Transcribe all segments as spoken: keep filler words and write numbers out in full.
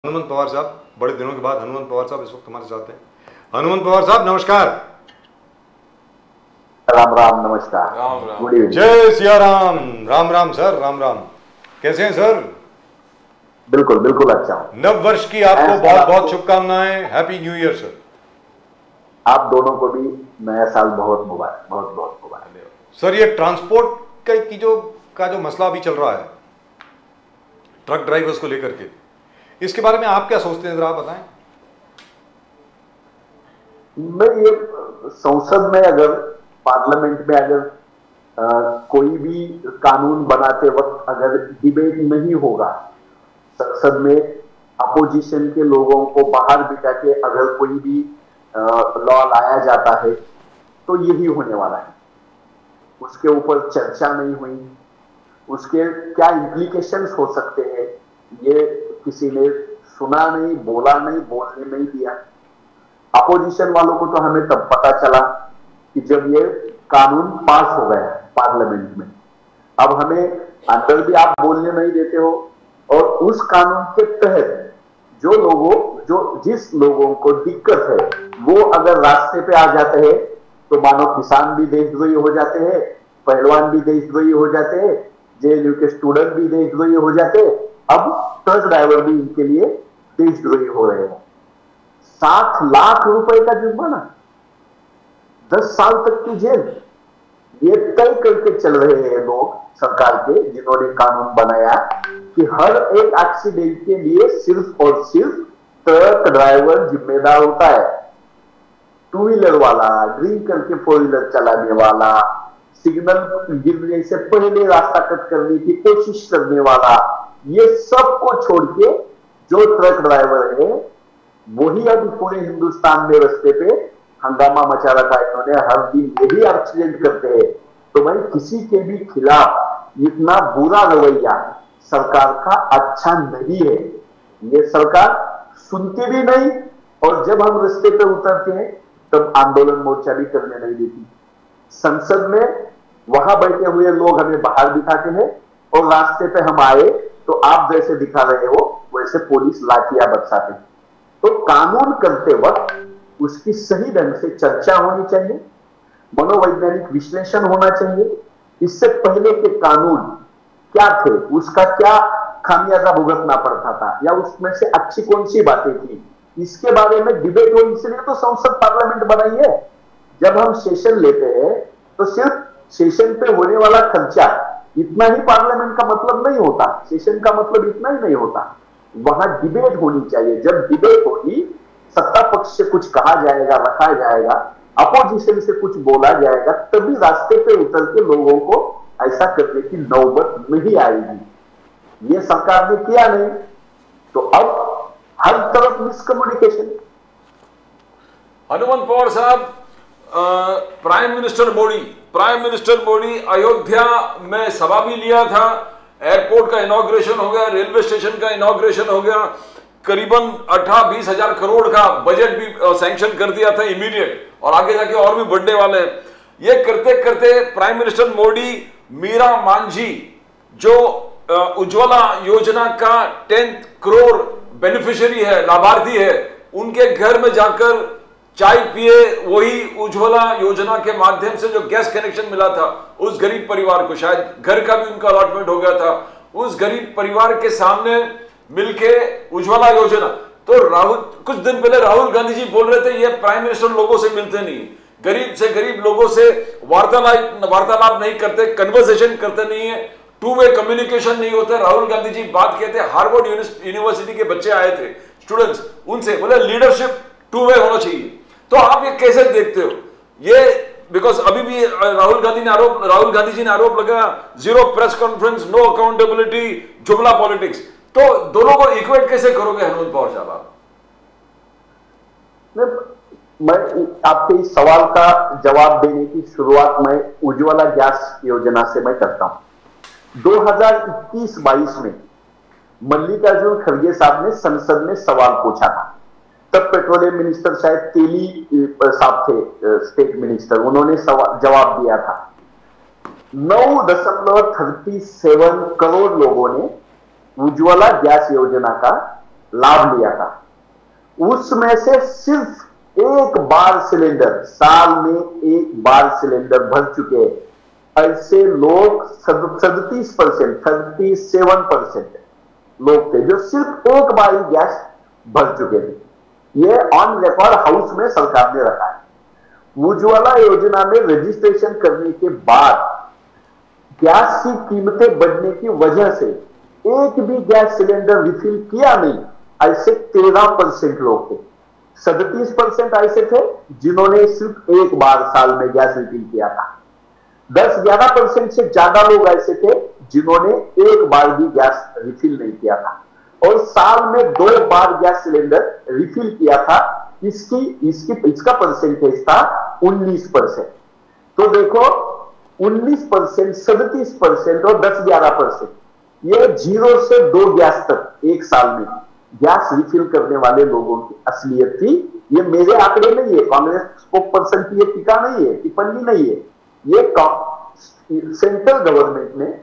हनुमंत पवार साहब, बड़े दिनों के बाद हनुमंत पवार साहब इस वक्त हमारे साथ हैं। हनुमंत पवार साहब नमस्कार। राम राम, नमस्कार, राम राम, गुड इवनिंग। जय सिया राम। राम राम सर, राम राम। कैसे हैं सर? बिल्कुल बिल्कुल अच्छा हूं। नव वर्ष की आपको बहुत बहुत शुभकामनाएं। Happy new year sir. आप दोनों को भी नया साल बहुत मुबारक, बहुत बहुत मुबारक। सर ये ट्रांसपोर्ट का की जो का जो मसला अभी चल रहा है ट्रक ड्राइवर्स को लेकर के, इसके बारे में आप क्या सोचते हैं, जरा आप बताएं। मैं ये संसद में अगर पार्लियामेंट में अगर आ, कोई भी कानून बनाते वक्त अगर डिबेट नहीं होगा, संसद में अपोजिशन के लोगों को बाहर बिठा के अगर कोई भी लॉ लाया जाता है तो यही होने वाला है। उसके ऊपर चर्चा नहीं हुई, उसके क्या इम्प्लीकेशंस हो सकते हैं ये किसी ने सुना नहीं, बोला नहीं, बोलने नहीं दिया। अपोजिशन वालों को तो हमें तब पता चला कि जब ये कानून पास हो गया पार्लियामेंट में। अब हमें अंदर भी आप बोलने नहीं देते हो, और उस कानून के तहत जो लोगों जो जिस लोगों को दिक्कत है वो अगर रास्ते पे आ जाते हैं तो मानो किसान भी देशद्रोही हो जाते हैं, पहलवान भी देशद्रोही हो जाते हैं, जेएनयू के स्टूडेंट भी देशद्रोही हो जाते हैं, अब ट्रक ड्राइवर भी इनके लिए देशद्रोही हो रहे हैं। सात लाख रुपए का जुर्माना, दस साल तक की जेल, ये तय करके चल रहे हैं लोग सरकार के, जिन्होंने कानून बनाया कि हर एक एक्सीडेंट के लिए सिर्फ और सिर्फ ट्रक ड्राइवर जिम्मेदार होता है। टू व्हीलर वाला, ड्रिंक करके फोर व्हीलर चलाने वाला, सिग्नल गिरने से पहले रास्ता कट करने की कोशिश करने वाला, ये सबको छोड़ के जो ट्रक ड्राइवर है वही अभी पूरे हिंदुस्तान में रास्ते पे हंगामा मचा रखा है। इन्होंने हर दिन यही एक्सीडेंट करते हैं। तो भाई किसी के भी खिलाफ इतना बुरा रवैया सरकार का अच्छा नहीं है। ये सरकार सुनती भी नहीं, और जब हम रास्ते पे उतरते हैं तब आंदोलन मोर्चा भी करने नहीं देती। संसद में वहां बैठे हुए लोग हमें बाहर दिखाते हैं, और रास्ते पे हम आए तो आप जैसे दिखा रहे हो वैसे पुलिस लाठियां बरसाते। तो कानून करते वक्त उसकी सही ढंग से चर्चा होनी चाहिए, मनोवैज्ञानिक विश्लेषण होना चाहिए। इससे पहले के कानून क्या थे, उसका क्या खामियाजा भुगतना पड़ता था, या उसमें से अच्छी कौन सी बातें थी, इसके बारे में डिबेट हो। इसलिए तो संसद पार्लियामेंट बनाई है। जब हम सेशन लेते हैं तो सिर्फ सेशन पे होने वाला खर्चा इतना ही पार्लियामेंट का मतलब नहीं होता, सेशन का मतलब इतना ही नहीं होता। वहां डिबेट होनी चाहिए। जब डिबेट होगी, सत्ता पक्ष से कुछ कहा जाएगा, रखा जाएगा, अपोजिशन से कुछ बोला जाएगा, तभी रास्ते पे उतर के लोगों को ऐसा करने की नौबत नहीं आएगी। ये सरकार ने किया नहीं, तो अब हर तरफ मिसकम्युनिकेशन। हनुमंत पवार साहब, prime minister Modi prime minister Modi Ayodhya में सभा भी लिया था, एयरपोर्ट का इनॉग्रेशन हो गया, रेलवे स्टेशन का इनॉग्रेशन हो गया, करीबन अठारह बीस हजार करोड़ का बजट भी सैंक्शन कर दिया था इमीडिएट, और आगे जाके और भी बढ़ने वाले हैं। ये करते करते प्राइम मिनिस्टर मोदी मीरा मांझी जो उज्ज्वला योजना का टेंथ करोड़ बेनिफिशियरी है, लाभार्थी है, उनके घर में जाकर चाय पिए। वही उज्ज्वला योजना के माध्यम से जो गैस कनेक्शन मिला था उस गरीब परिवार को, शायद घर का भी उनका अलॉटमेंट हो गया था, उस गरीब परिवार के सामने मिलके उज्ज्वला योजना। तो राहुल कुछ दिन पहले राहुल गांधी जी बोल रहे थे ये प्राइम मिनिस्टर लोगों से मिलते नहीं, गरीब से गरीब लोगों से वार्तालाप वार्तालाप नहीं करते, कन्वर्सेशन करते नहीं है, टू वे कम्युनिकेशन नहीं होता। राहुल गांधी जी बात कहते, हार्वर्ड यूनिवर्सिटी के बच्चे आए थे, स्टूडेंट्स, उनसे बोले लीडरशिप टू वे होना चाहिए। तो आप ये कैसे देखते हो ये? बिकॉज अभी भी राहुल गांधी ने आरोप राहुल गांधी जी ने आरोप लगाया zero press conference, no accountability, जुमला पॉलिटिक्स। तो दोनों को इक्वेट कैसे करोगे हनुमंत पवार साहब? मैं आपके इस सवाल का जवाब देने की शुरुआत मैं उज्ज्वला गैस योजना से मैं करता हूं। दो हज़ार इक्कीस बाईस में मल्लिकार्जुन खड़गे साहब ने संसद में सवाल पूछा था। तब पेट्रोलियम मिनिस्टर शायद तेली साहब थे, स्टेट मिनिस्टर, उन्होंने जवाब दिया था। नौ दशमलव थर्टी सेवन करोड़ लोगों ने उज्ज्वला गैस योजना का लाभ लिया था, उसमें से सिर्फ एक बार सिलेंडर, साल में एक बार सिलेंडर भर चुके ऐसे लोग सैंतीस परसेंट थर्टी सेवन परसेंट लोग थे जो सिर्फ एक बार ही गैस भर चुके थे। ये ऑन रिकॉर्ड हाउस में सरकार ने रखा है। उज्ज्वला योजना में रजिस्ट्रेशन करने के बाद गैस की कीमतें बढ़ने की वजह से एक भी गैस सिलेंडर रिफिल किया नहीं, ऐसे तेरह परसेंट लोग थे। सैंतीस परसेंट ऐसे थे जिन्होंने सिर्फ एक बार साल में गैस रिफिल किया था। दस ग्यारह परसेंट से ज्यादा लोग ऐसे थे जिन्होंने एक बार भी गैस रिफिल नहीं किया था, और साल में दो बार गैस सिलेंडर रिफिल किया था। इसकी इसकी इसका परसेंटेज था उन्नीस परसेंट। तो देखो उन्नीस परसेंट, सैंतीस परसेंट और दस ग्यारह परसेंट, ये जीरो से दो गैस तक एक साल में गैस रिफिल करने वाले लोगों की असलियत थी। ये मेरे आंकड़े नहीं है, कांग्रेस स्पोक पर्सन की ये टीका नहीं है, टिप्पणी नहीं है, ये सेंट्रल गवर्नमेंट ने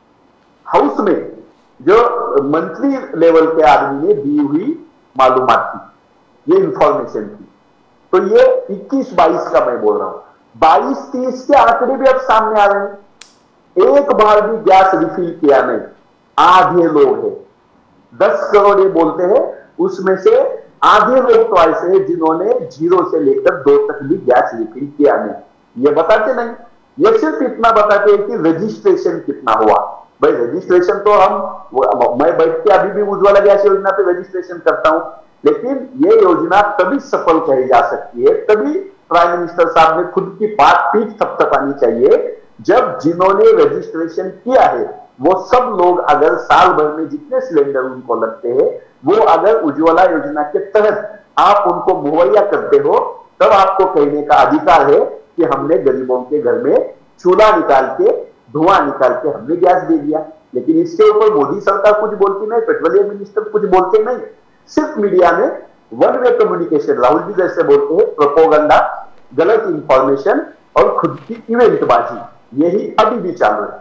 हाउस में जो मंत्री लेवल के आदमी ने दी हुई मालूमात थी, ये इंफॉर्मेशन थी। तो ये इक्कीस बाईस का मैं बोल रहा हूं, बाईस तीस के आंकड़े भी अब सामने आ रहे हैं। एक बार भी गैस रिफिल किया नहीं, आधे लोग हैं, दस करोड़ ये बोलते हैं, उसमें से आधे लोग तो ऐसे हैं जिन्होंने जीरो से लेकर दो तक भी गैस रिफिल किया नहीं। ये बताते नहीं, ये सिर्फ इतना बताते हैं कि रजिस्ट्रेशन कितना हुआ। भाई रजिस्ट्रेशन तो हम, मैं बैठ के अभी भी उज्ज्वला गैस योजना पे रजिस्ट्रेशन करता हूं, लेकिन ये योजना तभी सफल कही जा सकती है, तभी प्राइम मिनिस्टर साहब ने खुद की बात पीठ थपथपानी चाहिए, जब जिन्होंने रजिस्ट्रेशन किया है वो सब लोग अगर साल भर में जितने सिलेंडर उनको लगते हैं वो अगर उज्ज्वला योजना के तहत आप उनको मुहैया करते हो, तब आपको कहने का अधिकार है कि हमने गरीबों के घर में चूल्हा निकाल के, धुआं निकाल के हमने गैस दे दिया। लेकिन इसके ऊपर मोदी सरकार कुछ बोलती नहीं, पेट्रोलियम मिनिस्टर कुछ बोलते नहीं, सिर्फ मीडिया में one way communication, Rahul ji जैसे बोलते हैं, प्रोपोगंडा, गलत इंफॉर्मेशन और खुद की इवेंटबाजी, यही अभी भी चालू है।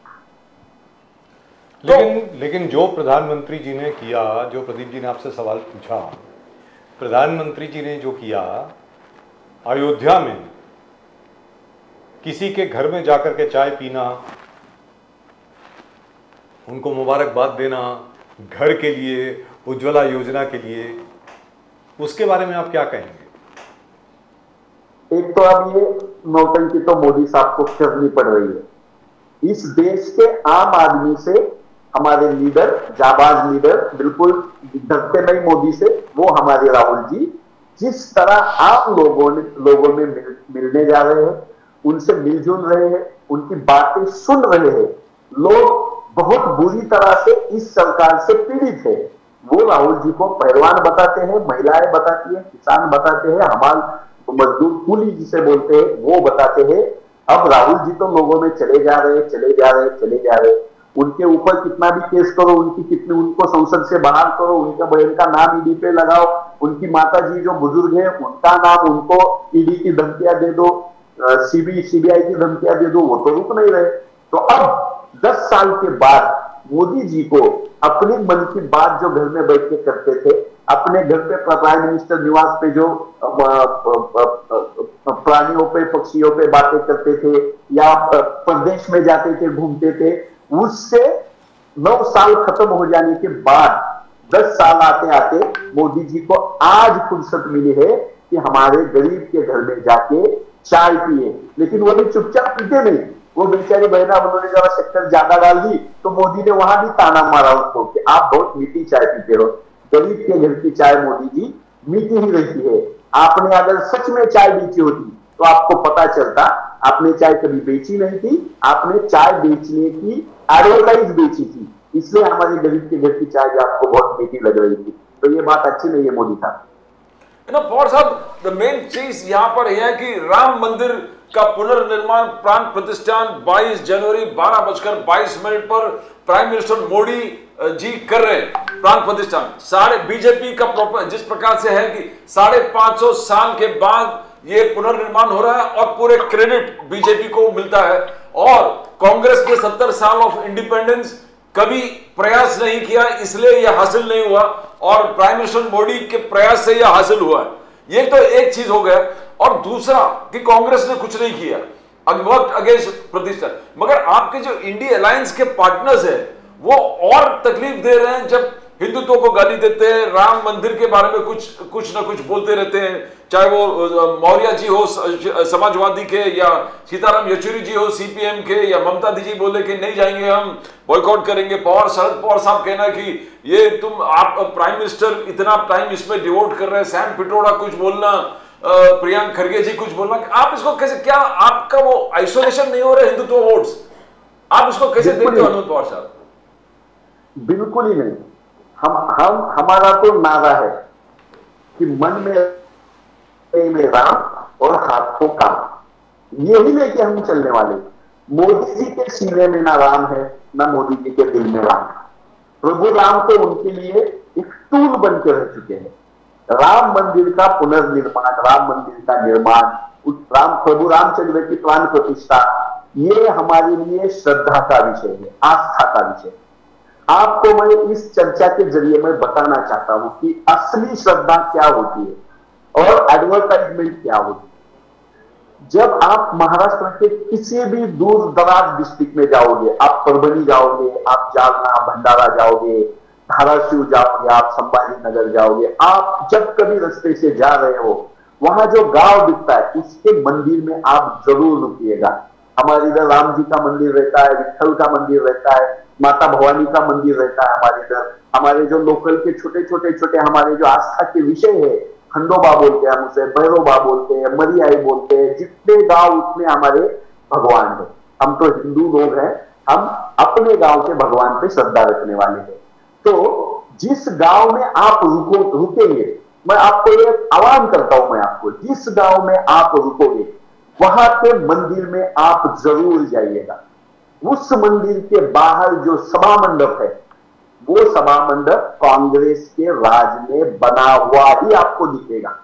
लेकिन तो, लेकिन जो प्रधानमंत्री जी ने किया, जो प्रदीप जी ने आपसे सवाल पूछा, प्रधानमंत्री जी ने जो किया अयोध्या में, किसी के घर में जाकर के चाय पीना, उनको मुबारकबाद देना घर के लिए, उज्ज्वला योजना के लिए, उसके बारे में आप क्या कहेंगे? एक तो अब ये नौटंकी तो मोदी साहब को करनी पड़ रही है। इस देश के आम आदमी से हमारे लीडर, जाबाज लीडर, बिल्कुल डरते नहीं मोदी से, वो हमारे राहुल जी जिस तरह आम लोगों ने लोगों में मिल, मिलने जा रहे हैं, उनसे मिलजुल रहे हैं, उनकी बातें सुन रहे हैं, लोग बहुत बुरी तरह से इस सरकार से पीड़ित है। वो राहुल जी को पहलवान बताते हैं, महिलाएं बताती हैं, किसान बताते हैं, हमारे मजदूर कूली जिसे बोलते हैं वो बताते हैं। अब राहुल जी तो लोगों में चले जा रहे चले जा रहे चले जा रहे उनके ऊपर कितना भी केस करो, उनकी कितनी उनको संसद से बाहर करो, उनका बहन का नाम ईडी पे लगाओ, उनकी माता जी जो बुजुर्ग है उनका नाम, उनको ईडी की धमकियां दे दो, सीबी सीबीआई की धमकियां दे दो, वो तो रुक नहीं रहे। तो अब दस साल के बाद मोदी जी को अपने मन की बात जो घर में बैठ के करते थे, अपने घर पे प्राइम मिनिस्टर निवास पे जो प्राणियों पे, पक्षियों पे बातें करते थे, या प्रदेश में जाते थे, घूमते थे, उससे नौ साल खत्म हो जाने के बाद दस साल आते आते मोदी जी को आज फुर्सत मिली है कि हमारे गरीब के घर में जाके चाय पिए। लेकिन वो भी चुपचाप पीते नहीं, वो बेचारी बहना, उन्होंने जरा शक्कर ज्यादा डाल दी तो मोदी ने वहां भी ताना मारा उसको कि आप बहुत मीठी चाय पीते हो। गरीब के घर की चाय मोदी जी मीठी ही रहती है। आपने अगर सच में चाय बेची होती तो आपको पता चलता, आपने चाय कभी बेची नहीं थी, आपने चाय बेचने की एडवर्टाइज बेची थी, इसलिए हमारे गरीब के घर की चाय भी आपको बहुत मीठी लग रही थी। तो ये बात अच्छी नहीं है मोदी साहब। यू नो पवार साहब, द मेन चीज यहाँ पर यह है कि राम मंदिर का पुनर्निर्माण प्राण प्रतिष्ठान बाईस जनवरी बारह बजकर बाईस मिनट पर प्राइम मिनिस्टर मोदी जी कर रहे हैं। प्राण प्रतिष्ठान साढ़े बीजेपी का जिस प्रकार से है कि साढ़े पांच सौ साल के बाद ये पुनर्निर्माण हो रहा है और पूरे क्रेडिट बीजेपी को मिलता है, और कांग्रेस के सत्तर साल ऑफ इंडिपेंडेंस कभी प्रयास नहीं किया, इसलिए यह हासिल नहीं हुआ, और प्राइम मिनिस्टर मोदी के प्रयास से यह हासिल हुआ है। ये तो एक चीज हो गया। और दूसरा कि कांग्रेस ने कुछ नहीं किया, वर्क अगेंस्ट प्रतिष्ठा। मगर आपके जो इंडिया अलायंस के पार्टनर्स है वो और तकलीफ दे रहे हैं, जब हिंदुत्व को गाली देते हैं, राम मंदिर के बारे में कुछ कुछ ना कुछ बोलते रहते हैं, चाहे वो मौर्य जी हो समाजवादी के, या सीताराम येचुरी जी हो सीपीएम के, या ममता दीदी बोले कि नहीं जाएंगे हम, बॉयकॉट करेंगे। पवार शरद पवार साहब कहना कि ये तुम आप प्राइम मिनिस्टर इतना टाइम इसमें डिवोट कर रहे हैं, सैम पिट्रोडा कुछ बोलना, प्रियंक खड़गे जी कुछ बोलना, आप इसको कैसे, क्या आपका वो आइसोलेशन नहीं हो रहा हिंदुत्व वोट्स, आप इसको कैसे देखते हो अनंत पवार साहब? बिल्कुल ही नहीं। हम हम हमारा तो नारा है कि मन में में राम और हाथों काम, यही लेके हम चलने वाले। मोदी जी के सीने में ना राम है, ना मोदी जी के दिल में राम है। प्रभु राम तो उनके लिए एक टूल बन के रह चुके हैं। राम मंदिर का पुनर्निर्माण, राम मंदिर का निर्माण, राम प्रभु रामचंद्र की प्राण प्रतिष्ठा, ये हमारे लिए श्रद्धा का विषय है, आस्था का विषय है। आपको मैं इस चर्चा के जरिए मैं बताना चाहता हूं कि असली श्रद्धा क्या होती है और एडवर्टाइजमेंट क्या होती है। जब आप महाराष्ट्र के किसी भी दूर दराज डिस्ट्रिक्ट में जाओगे, आप परभणी जाओगे, आप जालना भंडारा जाओगे, धाराशिव जाओगे, आप संभाजी नगर जाओगे, आप जब कभी रास्ते से जा रहे हो, वहां जो गांव दिखता है उसके मंदिर में आप जरूर रुकिएगा। हमारे इधर राम जी का मंदिर रहता है, विठल का मंदिर रहता है, माता भवानी का मंदिर रहता है हमारे इधर। हमारे जो लोकल के छोटे छोटे छोटे हमारे जो आस्था के विषय है, खंडोबा बोलते हैं हम उसे, भैरोबा बोलते हैं, मरियाई बोलते हैं, जितने गांव उतने हमारे भगवान है। हम तो हिंदू लोग हैं, हम अपने गांव के भगवान पे श्रद्धा रखने वाले हैं। तो जिस गांव में आप रुको रुकेंगे, मैं आपको एक आह्वान करता हूं, मैं आपको, जिस गांव में आप रुकोगे वहां के मंदिर में आप जरूर जाइएगा। उस मंदिर के बाहर जो सभा मंडप है, वो सभा मंडप कांग्रेस के राज में बना हुआ ही आपको दिखेगा।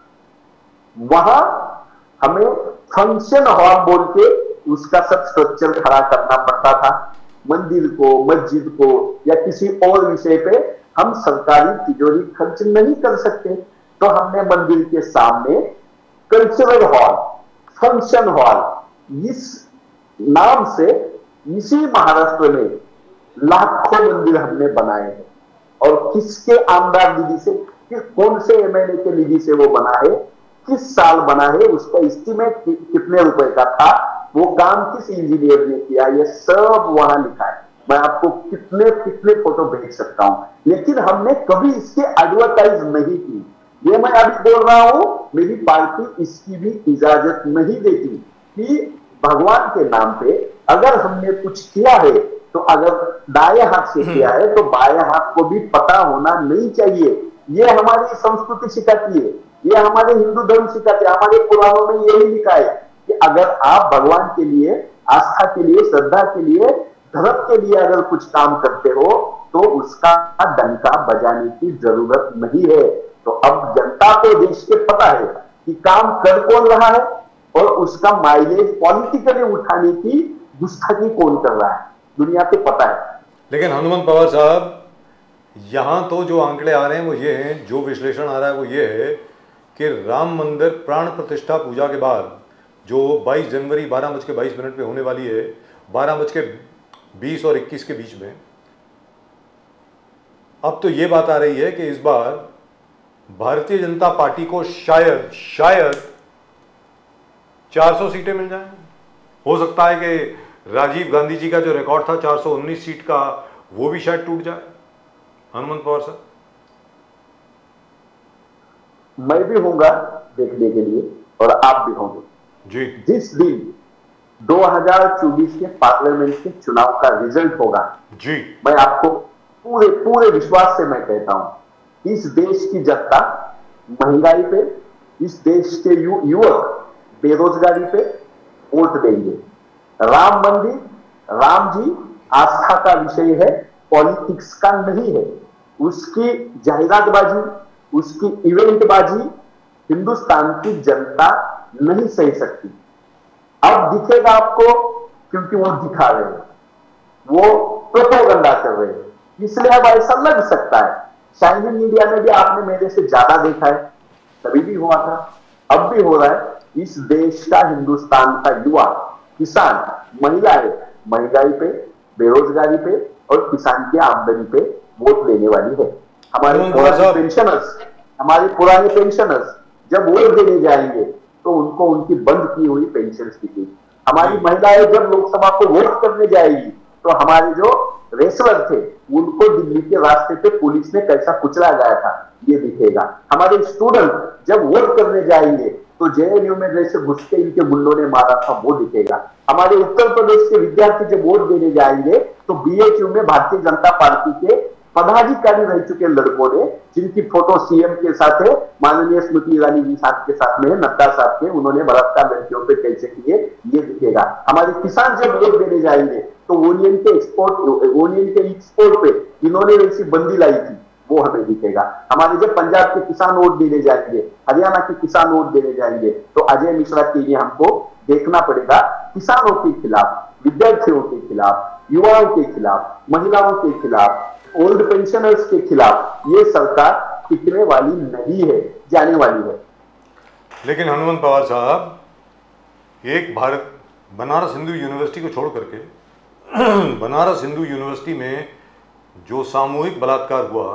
वहां हमें फंक्शन हॉल बोल के उसका सब स्ट्रक्चर खड़ा करना पड़ता था। मंदिर को, मस्जिद को या किसी और विषय पे हम सरकारी तिजोरी खर्च नहीं कर सकते, तो हमने मंदिर के सामने कल्चरल हॉल, फंक्शन हॉल, इस नाम से इसी महाराष्ट्र में लाखों मंदिर हमने बनाए हैं। और किसके आमदार निधि से, कि कौन से एमएलए के निधि से वो बना है, किस साल बना है, उसका एस्टीमेट कि, कितने रुपए का था, वो काम किस इंजीनियर ने किया, ये सब वहां लिखा है। मैं आपको कितने कितने फोटो भेज सकता हूं, लेकिन हमने कभी इसके एडवर्टाइज नहीं की। ये मैं अभी बोल रहा हूं, मेरी पार्टी इसकी भी इजाजत नहीं देती कि भगवान के नाम पे अगर हमने कुछ किया है, तो अगर दाएं हाथ से किया है तो बाएं हाथ को भी पता होना नहीं चाहिए। ये हमारी संस्कृति सिखाती है, ये हमारे हिंदू धर्म सिखाते हैं। हमारे पुराणों में यही लिखा है कि अगर आप भगवान के लिए, आस्था के लिए, श्रद्धा के लिए, धर्म के लिए अगर कुछ काम करते हो तो उसका डंका बजाने की जरूरत नहीं है। तो अब जनता को देश के पता है कि काम कर कौन रहा है और उसका माइलेज पॉलिटिकली उठाने की गुस्ताखी कौन कर रहा है, दुनिया को पता है। लेकिन हनुमंत पवार साहब, यहां तो जो आंकड़े आ रहे हैं वो ये हैं, जो विश्लेषण आ रहा है वो ये है कि राम मंदिर प्राण प्रतिष्ठा पूजा के बाद जो बाईस जनवरी बारह बज के बाईस मिनट पे होने वाली है, बारह बज के बीस और इक्कीस के बीच में, अब तो ये बात आ रही है कि इस बार भारतीय जनता पार्टी को शायद शायद चार सौ सीटें मिल जाएं। हो सकता है कि राजीव गांधी जी का जो रिकॉर्ड था चार सौ उन्नीस सीट का, वो भी शायद टूट जाए। हनुमंत पवार साहब, मैं भी होऊंगा देखने के लिए और आप भी होंगे जी। जिस दिन दो हज़ार चौबीस के पार्लियामेंट के चुनाव का रिजल्ट होगा जी, मैं आपको पूरे पूरे विश्वास से मैं कहता हूं, इस देश की जनता महंगाई पे, इस देश के यु, युवक बेरोजगारी पे वोट देंगे। राम मंदिर, राम जी आस्था का विषय है, पॉलिटिक्स का नहीं है। उसकी जाहिरातबाजी, उसकी इवेंटबाजी हिंदुस्तान की जनता नहीं सह सकती। अब दिखेगा आपको, क्योंकि वो दिखा रहे हैं। वो प्रोपेगेंडा कर रहे हैं, इसलिए अब ऐसा लग सकता है। शाइनिंग इंडिया में भी आपने मेरे से ज्यादा देखा है, तभी भी हुआ था, अब भी हो रहा है। इस देश का, हिंदुस्तान का युवा, किसान, महिलाएं महंगाई पे, बेरोजगारी पे और किसान की आमदनी पे वोट लेने वाली है। हमारे पुराने पेंशनर्स हमारे पुराने पेंशनर्स जब वोट देने जाएंगे तो उनको उनकी बंद की हुई पेंशन दिखेगी। हमारी महिलाएं जब लोकसभा को वोट करने जाएगी तो हमारे जो रेसलर थे उनको दिल्ली के रास्ते पे पुलिस ने कैसा कुचला गया था ये दिखेगा। हमारे स्टूडेंट जब वोट करने जाएंगे तो जेएनयू में जैसे घुस के इनके गुंडों ने मारा था वो दिखेगा। हमारे उत्तर प्रदेश के विद्यार्थी जब वोट देने जाएंगे तो बीएचयू में भारतीय जनता पार्टी के पदाधिकारी रह चुके लड़कों ने, जिनकी फोटो सीएम के साथ है, माननीय स्मृति ईरानी जी साहब के साथ में है, नड्डा साहब के, उन्होंने बलात्कार लड़कियों पे कैसे किए ये दिखेगा। हमारे किसान जब वोट देने जाएंगे तो ओनियन के एक्सपोर्ट ओनियन के एक्सपोर्ट पे इन्होंने वैसी बंदी लाई थी वो हमें दिखेगा। हमारे जब पंजाब के किसान वोट देने जाएंगे, हरियाणा के किसान वोट देने जाएंगे तो अजय मिश्रा के लिए हमको देखना पड़ेगा किसानों के खिलाफ, विद्यार्थियों के खिलाफ, युवाओं के खिलाफ, महिलाओं के खिलाफ, ओल्ड पेंशनर्स के खिलाफ ये सरकार टिकने वाली नहीं है, जाने वाली है। लेकिन हनुमंत पवार साहब, एक भारत बनारस हिंदू यूनिवर्सिटी को छोड़ करके बनारस हिंदू यूनिवर्सिटी में जो सामूहिक बलात्कार हुआ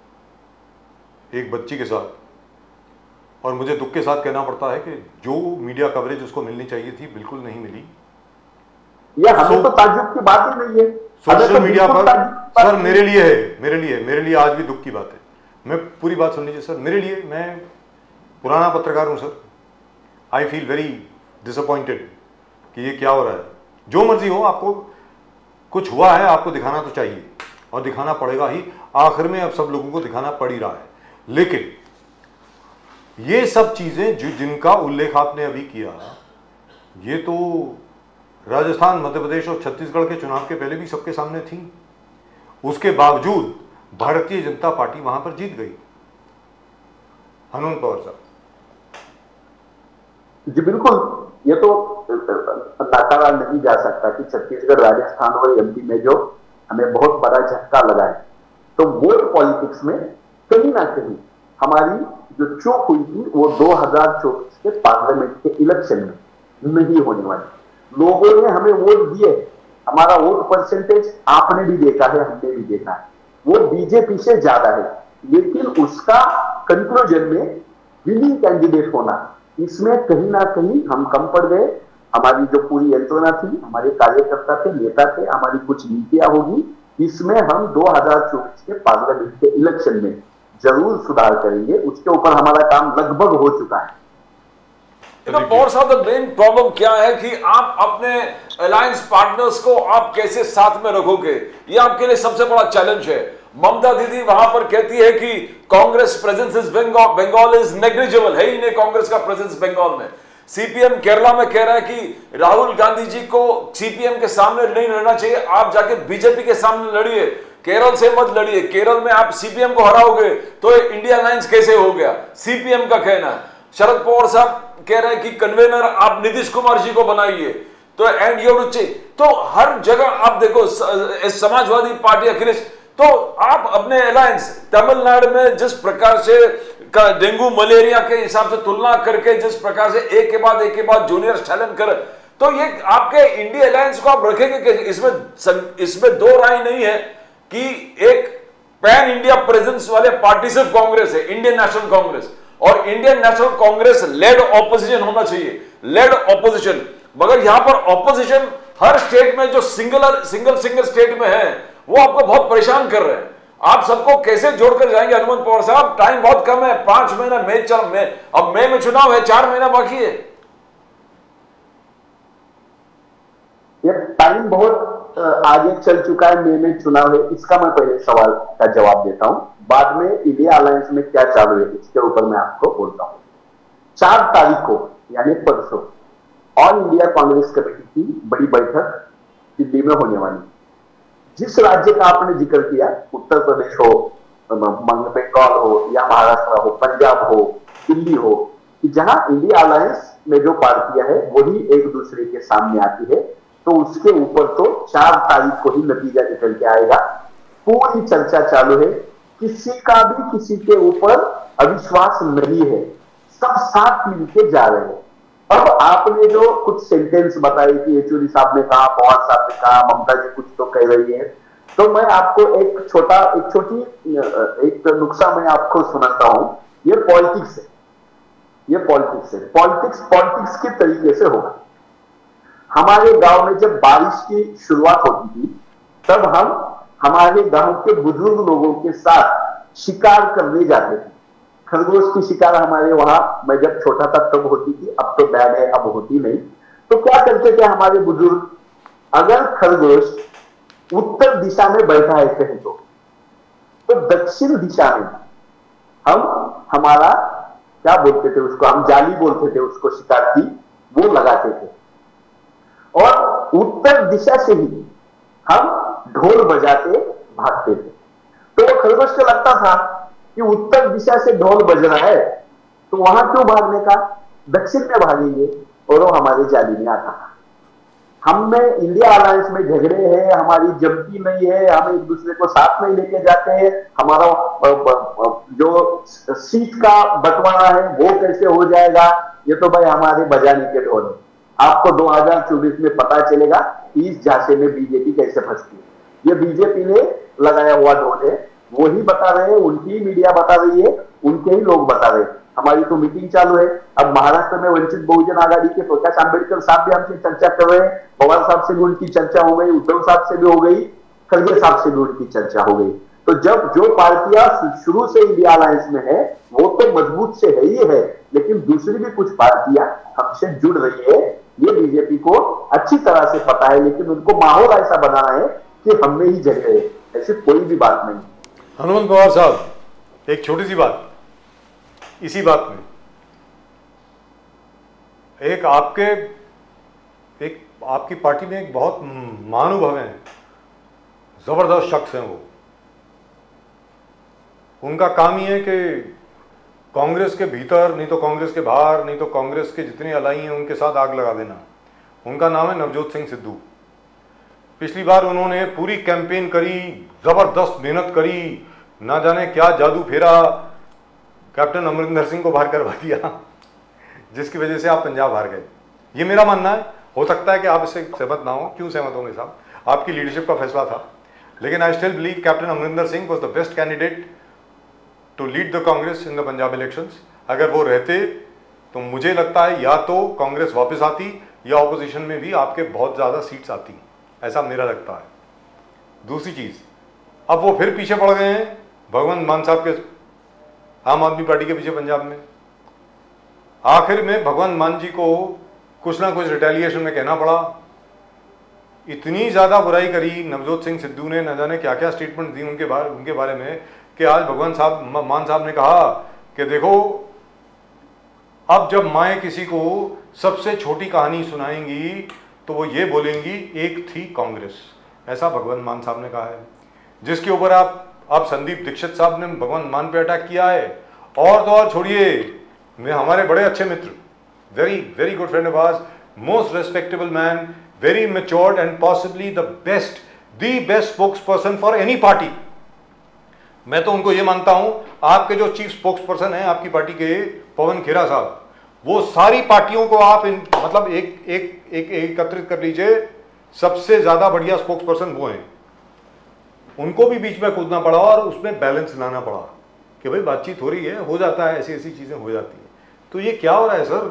एक बच्ची के साथ, और मुझे दुख के साथ कहना पड़ता है कि जो मीडिया कवरेज उसको मिलनी चाहिए थी बिल्कुल नहीं मिली। यह हमें तो ताज्जुब की बात ही नहीं है। सोशल मीडिया पर सर मेरे लिए है मेरे लिए मेरे लिए आज भी दुख की बात है। मैं पूरी बात सुन लीजिए सर। मेरे लिए, मैं पुराना पत्रकार हूं सर, आई फील वेरी डिसअपॉइंटेड कि ये क्या हो रहा है। जो मर्जी हो, आपको कुछ हुआ है आपको दिखाना तो चाहिए और दिखाना पड़ेगा ही। आखिर में अब सब लोगों को दिखाना पड़ ही रहा है। लेकिन ये सब चीजें जो जिनका उल्लेख आपने अभी किया, ये तो राजस्थान, मध्य प्रदेश और छत्तीसगढ़ के चुनाव के पहले भी सबके सामने थी। उसके बावजूद भारतीय जनता पार्टी वहां पर जीत गई। हनुमंत पवार साहब जी बिल्कुल, ये तो नकारा नहीं जा सकता कि छत्तीसगढ़, राजस्थान और एमपी में जो हमें बहुत बड़ा झटका लगा है। तो वोट पॉलिटिक्स में कहीं ना कहीं हमारी जो चूक हुई थी वो दो हज़ार चौबीस के पार्लियामेंट के इलेक्शन में नहीं होने वाली। लोगों ने हमें वोट दिए, हमारा वोट परसेंटेज आपने भी देखा है, हमने भी देखा है, वो बीजेपी से ज्यादा है। लेकिन उसका कंक्लूजन में विनिंग कैंडिडेट होना, इसमें कहीं ना कहीं हम कम पड़ गए। हमारी जो पूरी यंत्रणा थी, हमारे कार्यकर्ता थे, नेता थे, हमारी कुछ नीतियां होगी, इसमें हम दो हज़ार चौबीस के पार्लियामेंट के इलेक्शन में जरूर सुधार करेंगे। उसके ऊपर हमारा काम लगभग हो चुका है। पवार साहब, द मेन प्रॉब्लम क्या है कि आप अपने अलायंस पार्टनर्स को आप कैसे साथ में रखोगे, ये आपके लिए सबसे बड़ा चैलेंज है। ममता दीदी वहां पर कहती है कि Congress presence is Bengal Bengal is negligible, है ही नहीं कांग्रेस का प्रेजेंस बंगाल में। सीपीएम केरला में कह रहा है कि राहुल गांधी जी को सीपीएम के सामने नहीं लड़ना चाहिए, आप जाके बीजेपी के सामने लड़िए, केरल से मत लड़िए। केरल में आप सीपीएम को हराओगे तो इंडिया अलायंस कैसे हो गया, सीपीएम का कहना है। शरद पवार साहब कह रहे हैं कि कन्वेनर आप नीतीश कुमार जी को बनाइए, तो एंड यू तो हर जगह आप देखो समाजवादी पार्टी, अखिलेश, तो आप अपने अलायंस तमिलनाडु में जिस प्रकार से डेंगू मलेरिया के हिसाब से तुलना करके जिस प्रकार से एक के बाद एक के बाद जूनियर स्टैलिन कर, तो ये आपके इंडिया अलायंस को आप रखेंगे कि इसमें इसमें दो राय नहीं है कि एक पैन इंडिया प्रेजेंस वाले पार्टी सिर्फ कांग्रेस है, इंडियन नेशनल कांग्रेस, और Indian National Congress led opposition होना चाहिए, लेड ऑपोजिशन। मगर यहां पर ऑपोजिशन हर स्टेट में जो सिंगल सिंगल सिंगल स्टेट में है वो आपको बहुत परेशान कर रहे हैं। आप सबको कैसे जोड़कर जाएंगे हनुमंत पवार साहब? टाइम बहुत कम है, पांच महीना मई चल में, अब मई में चुनाव है, चार महीना बाकी है। ये टाइम बहुत आगे चल चुका है, मई में चुनाव है, इसका मैं पहले सवाल का जवाब देता हूं, बाद में इंडिया अलायंस में क्या चालू है इसके ऊपर मैं आपको बोलता हूं। चार तारीख को यानी परसों ऑल इंडिया कांग्रेस कमेटी की बड़ी बैठक दिल्ली में होने वाली। जिस राज्य का आपने जिक्र किया, उत्तर प्रदेश हो, बंगाल हो या महाराष्ट्र हो, पंजाब हो, दिल्ली हो, कि जहां इंडिया अलायंस में जो पार्टियां हैं वही एक दूसरे के सामने आती है, तो उसके ऊपर तो चार तारीख को ही नतीजा निकल के आएगा। पूरी चर्चा चालू है, किसी का भी किसी के ऊपर अविश्वास नहीं है, सब साथ मिलके जा रहे हैं। अब आपने जो कुछ सेंटेंस बताए कि येचुरी साहब ने कहा, पवार साहब ने कहा, ममता जी कुछ तो कह रही है, तो मैं आपको एक छोटा एक छोटी एक नुक्सा मैं आपको सुनाता हूं। ये पॉलिटिक्स है, ये पॉलिटिक्स है। पॉलिटिक्स पॉलिटिक्स के तरीके से होगा। हमारे गांव में जब बारिश की शुरुआत होती थी, तब हम हमारे गांव के बुजुर्ग लोगों के साथ शिकार करने जाते थे। खरगोश की शिकार हमारे वहां, मैं जब छोटा था तब होती थी, अब तो बैन है, अब होती नहीं। तो क्या करते थे हमारे बुजुर्ग, अगर खरगोश उत्तर दिशा में बैठा है कहीं तो, तो दक्षिण दिशा में हम हमारा क्या बोलते थे उसको, हम जाली बोलते थे उसको, शिकार की, वो लगाते थे। और उत्तर दिशा से ही हम ढोल बजाते भागते थे। तो वो खरगोश को लगता था कि उत्तर दिशा से ढोल बज रहा है, तो वहां क्यों भागने का, दक्षिण में भागेंगे, और वो हमारे जाली में आता था। हम में इंडिया अलायंस में झगड़े हैं, हमारी जमती नहीं है, हम एक दूसरे को साथ में लेके जाते हैं, हमारा जो सीट का बंटवारा है वो कैसे हो जाएगा, ये तो भाई हमारे बजाने के ढोल है। आपको दो हज़ार चौबीस में पता चलेगा इस झांसे में बीजेपी कैसे फंसती है। ये बीजेपी ने लगाया हुआ ढोल है, वो ही बता रहे हैं, उनकी मीडिया बता रही है, उनके ही लोग बता रहे हैं। हमारी तो मीटिंग चालू है। अब महाराष्ट्र में वंचित बहुजन आघाड़ी के प्रकाश आंबेडकर साहब भी हमसे चर्चा कर रहे हैं, पवार साहब से भी उनकी चर्चा हो गई, उद्धव साहब से भी हो गई, खड़गे साहब से भी उनकी चर्चा हो गई। तो जब जो पार्टियां शुरू से इंडिया अलायंस में है वो तो मजबूत से है ही है, लेकिन दूसरी भी कुछ पार्टियां हमसे जुड़ रही है, ये बीजेपी को अच्छी तरह से पता है, लेकिन उनको माहौल ऐसा बनाना है कि हम में ही झगड़े, ऐसी कोई भी बात नहीं। हनुमंत पवार साहब, एक छोटी सी बात इसी बात में, एक आपके एक आपकी पार्टी में एक बहुत महानुभव हैं, जबरदस्त शख्स हैं वो। उनका काम ही है कि कांग्रेस के भीतर, नहीं तो कांग्रेस के बाहर, नहीं तो कांग्रेस के जितने अलाई हैं उनके साथ आग लगा देना। उनका नाम है नवजोत सिंह सिद्धू। पिछली बार उन्होंने पूरी कैंपेन करी, जबरदस्त मेहनत करी, ना जाने क्या जादू फेरा, कैप्टन अमरिंदर सिंह को बाहर करवा दिया, जिसकी वजह से आप पंजाब हार गए। ये मेरा मानना है, हो सकता है कि आप इससे सहमत ना हो। क्यों सहमत होंगे साहब, आपकी लीडरशिप का फैसला था, लेकिन I still believe captain Amarinder Singh was the best candidate to lead the Congress in the Punjab elections. अगर वो रहते तो मुझे लगता है या तो कांग्रेस वापस आती या ऑपोजिशन में भी आपके बहुत ज़्यादा सीट्स आती, ऐसा मेरा लगता है। दूसरी चीज़, अब वो फिर पीछे पड़ गए हैं भगवंत मान साहब के, आम आदमी पार्टी के पीछे पंजाब में। आखिर में भगवंत मान जी को कुछ ना कुछ रिटेलिएशन में कहना पड़ा। इतनी ज़्यादा बुराई करी नवजोत सिंह सिद्धू ने, न जाने क्या क्या स्टेटमेंट दी उनके बारे उनके बारे में, कि आज भगवंत साहब मान साहब ने कहा कि देखो अब जब माएँ किसी को सबसे छोटी कहानी सुनाएंगी तो वो ये बोलेंगी एक थी कांग्रेस, ऐसा भगवंत मान साहब ने कहा है। जिसके ऊपर आप अब संदीप दीक्षित साहब ने भगवंत मान पे अटैक किया है। और तो और छोड़िए, मैं हमारे बड़े अच्छे मित्र, very very good friend of ours, most respectable man, very matured and possibly the best the best spokesperson for any party. मैं तो उनको ये मानता हूं, आपके जो चीफ स्पोक्स पर्सन हैं आपकी पार्टी के, पवन खेरा साहब, वो सारी पार्टियों को आप इन, मतलब एक एक एक एकत्रित कर लीजिए, सबसे ज्यादा बढ़िया स्पोक्स पर्सन वो हैं। उनको भी बीच में कूदना पड़ा और उसमें बैलेंस लाना पड़ा कि भाई बातचीत हो रही है, हो जाता है, ऐसी ऐसी चीजें हो जाती है। तो ये क्या हो रहा है सर,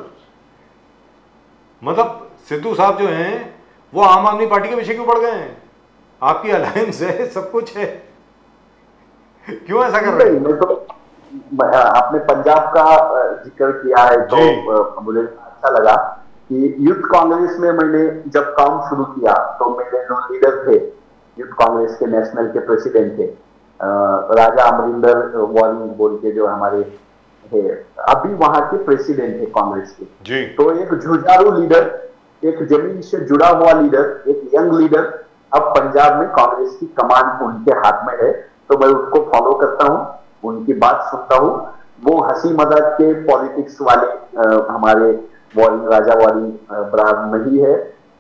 मतलब सिद्धू साहब जो हैं वो आम आदमी पार्टी के पीछे क्यों पड़ गए हैं? आपकी अलायंस है, सब कुछ है, क्यों ऐसा कर रहे हैं? तो आपने पंजाब का जिक्र किया है तो मुझे अच्छा लगा कि यूथ कांग्रेस में मैंने जब काम शुरू किया तो मेरे जो लीडर थे यूथ कांग्रेस के, नेशनल के प्रेसिडेंट थे राजा अमरिंदर वाली बोल के, जो हमारे है अभी वहां के प्रेसिडेंट है कांग्रेस के जी। तो एक जुझारू लीडर, एक जमीन से जुड़ा हुआ लीडर, एक यंग लीडर अब पंजाब में कांग्रेस की कमान उनके हाथ में है। तो मैं उनको फॉलो करता हूँ, उनकी बात सुनता हूँ। वो हंसी मजाक के पॉलिटिक्स वाले आ, हमारे वाली राजा वाली ब्रांड नहीं है,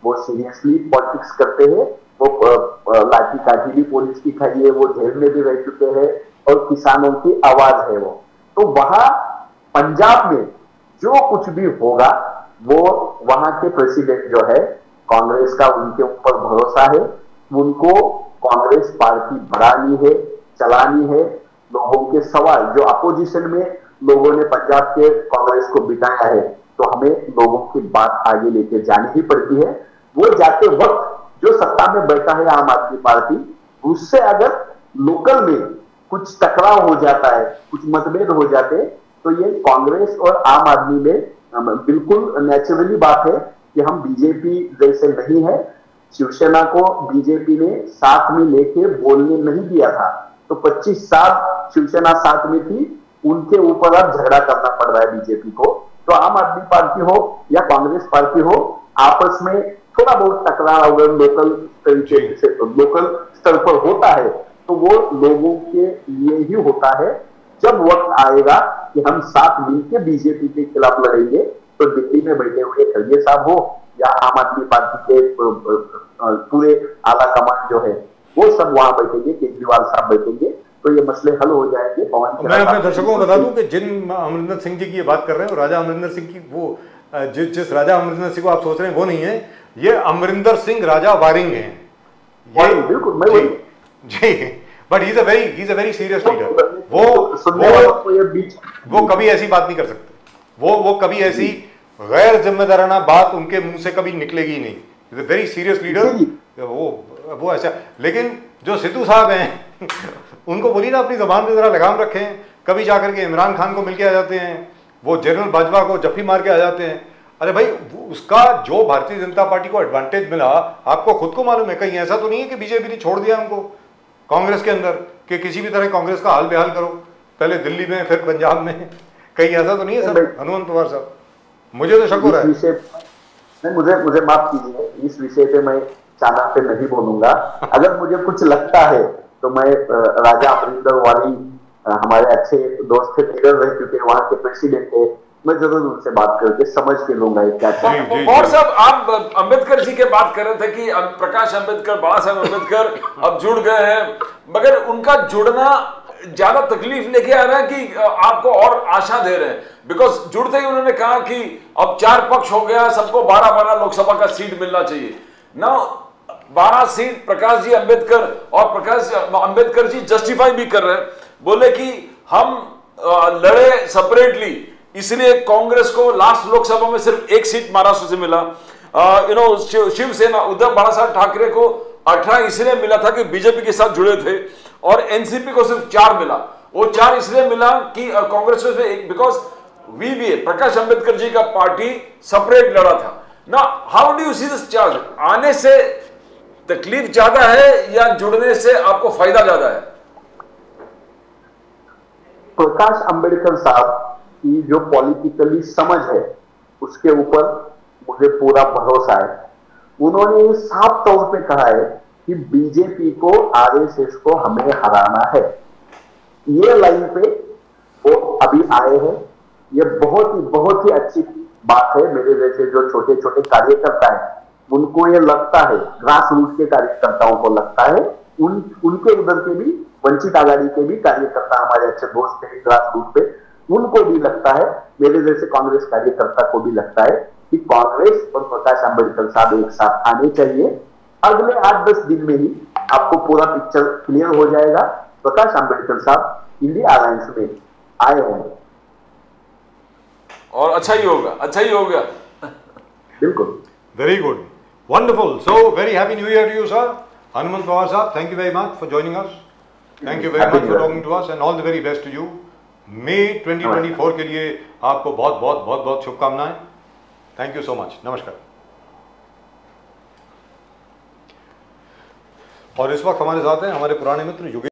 वो सीरियसली पॉलिटिक्स करते हैं, वो लाठी काठी भी पुलिस की खाई है, वो जेल में भी रह चुके हैं और किसानों की आवाज है वो। तो वहां पंजाब में जो कुछ भी होगा वो वहां के प्रेसिडेंट जो है कांग्रेस का, उनके ऊपर भरोसा है, उनको कांग्रेस पार्टी बढ़ानी है, चलानी है। लोगों के सवाल जो अपोजिशन में लोगों ने पंजाब के कांग्रेस को बिठाया है, तो हमें लोगों की बात आगे लेके जानी ही पड़ती है। वो जाते वक्त जो सत्ता में बैठा है आम आदमी पार्टी, उससे अगर लोकल में कुछ टकराव हो जाता है, कुछ मतभेद हो जाते, तो ये कांग्रेस और आम आदमी में बिल्कुल नेचुरली बात है कि हम बीजेपी जैसे नहीं है। शिवसेना को बीजेपी ने साथ में लेके बोलने नहीं दिया था, तो पच्चीस साल शिवसेना साथ में थी, उनके ऊपर अब झगड़ा करना पड़ रहा है बीजेपी को। तो आम आदमी पार्टी हो या कांग्रेस पार्टी हो, आपस में थोड़ा बहुत टकराव अगर लोकल तरीके से लोकल स्तर पर होता है, तो वो लोगों के लिए ही होता है। जब वक्त आएगा कि हम साथ मिलकर बीजेपी के खिलाफ लड़ेंगे, तो दिल्ली में बैठे हुए खड़गे साहब हो या आम आदमी पार्टी के पूरे आला कमान जो है, वो सब वहां बैठेंगे, केजरीवाल साहब बैठेंगे, तो ये मसले हल हो जाएंगे। पवन, मैं अपने दर्शकों को बता दूं कि जिन अमरिंदर सिंह जी की ये बात कर रहे हैं, राजा अमरिंदर सिंह की, वो जिस जिस राजा अमरिंदर सिंह को आप सोच रहे हैं वो नहीं है, ये अमरिंदर सिंह राजा वारिंग हैं। ये बिल्कुल मैं वही जी, but he is a very he is a very serious leader. वो वो वो कभी ऐसी बात नहीं कर सकते, वो वो कभी ऐसी गैर जिम्मेदाराना बात उनके मुंह से कभी निकलेगी नहीं। Is a very serious leader. वो वो ऐसा, लेकिन जो सिद्धू साहब हैं उनको बोली ना अपनी जबान पे जरा लगाम रखें। कभी जाकर के इमरान खान को मिलके आ जाते हैं, वो जनरल बाजवा को जफ्फी मार के आ जाते हैं। अरे भाई, उसका जो भारतीय जनता पार्टी को एडवांटेज मिला आपको खुद को मालूम है। कहीं ऐसा तो नहीं है कि बीजेपी ने छोड़ दिया हमको कांग्रेस के अंदर कि किसी भी तरह कांग्रेस का हाल बेहाल करो, पहले दिल्ली में फिर पंजाब में, कहीं ऐसा तो नहीं है सर हनुमंत पवार साहब? मुझे तो शक हो रहा है। नहीं, मुझे मुझे माफ कीजिए, इस विषय पे मैं चाणक्य पे नहीं बोलूंगा। अगर मुझे कुछ लगता है तो मैं राजा अमरिंदर वाली हमारे अच्छे दोस्त थे, लीडर रह चुके, वहां के प्रेसिडेंट थे, मैं जरूर उनसे बात करके समझ के लूंगा क्या चाहिए। और सब आप अंबेडकर जी के बात कर रहे थे कि प्रकाश अंबेडकर, बाबा साहब अंबेडकर अब जुड़ गए हैं, मगर उनका जुड़ना ज्यादा तकलीफ लेके आ रहा है कि आपको और आशा दे रहे हैं? बिकॉज जुड़ते ही उन्होंने कहा कि अब चार पक्ष हो गया, सबको बारह बारह लोकसभा का सीट मिलना चाहिए ना। बारह सीट प्रकाश जी अंबेडकर, और प्रकाश अंबेडकर जी जस्टिफाई भी कर रहे हैं, बोले कि हम लड़े सेपरेटली, इसलिए कांग्रेस को लास्ट लोकसभा में सिर्फ एक सीट महाराष्ट्र से मिला। You know Shiv Sena Uddhav Balasaheb Thackeray को अठारह इसलिए मिला था कि बीजेपी के साथ जुड़े थे, और एनसीपी को सिर्फ चार मिला। वो चार इसलिए मिला कि कांग्रेस में एक, बिकॉज वीबीए प्रकाश अंबेडकर जी का पार्टी सेपरेट लड़ा था ना। How do you see this charge? आने से तकलीफ ज्यादा है या जुड़ने से आपको फायदा ज्यादा है? प्रकाश अंबेडकर साहब की जो पॉलिटिकली समझ है उसके ऊपर मुझे पूरा भरोसा है। उन्होंने साफ तौर पे कहा है कि बीजेपी को, आरएसएस को हमें हराना है। ये लाइन पे वो अभी आए हैं। ये बहुत ही बहुत ही अच्छी बात है। मेरे जैसे जो छोटे छोटे कार्यकर्ता हैं उनको ये लगता है, ग्रास रूट के कार्यकर्ताओं को लगता है, उन उनके उधर के भी वंचित आघाड़ी के भी कार्यकर्ता हमारे अच्छे दोस्त हैं ग्रास रूट पे, उनको भी लगता है, मेरे जैसे कांग्रेस कार्यकर्ता को भी लगता है कि कांग्रेस और प्रकाश अंबेडकर साहब एक साथ आने चाहिए। अगले आठ दस दिन में ही आपको पूरा पिक्चर क्लियर हो जाएगा। प्रकाश अंबेडकर साहब इंडिया अलायंस में आए होंगे और अच्छा ही होगा, अच्छा ही होगा। बिल्कुल। Very good, wonderful. So very happy new year to you sir. Hanumant Pawar साहब, thank you very much for joining us. Thank you very much for talking to us and all the very best to you. मई twenty twenty four के लिए आपको बहुत बहुत बहुत बहुत शुभकामनाएं। Thank you so much. नमस्कार। और इस वक्त हमारे साथ हैं हमारे पुराने मित्र योगेश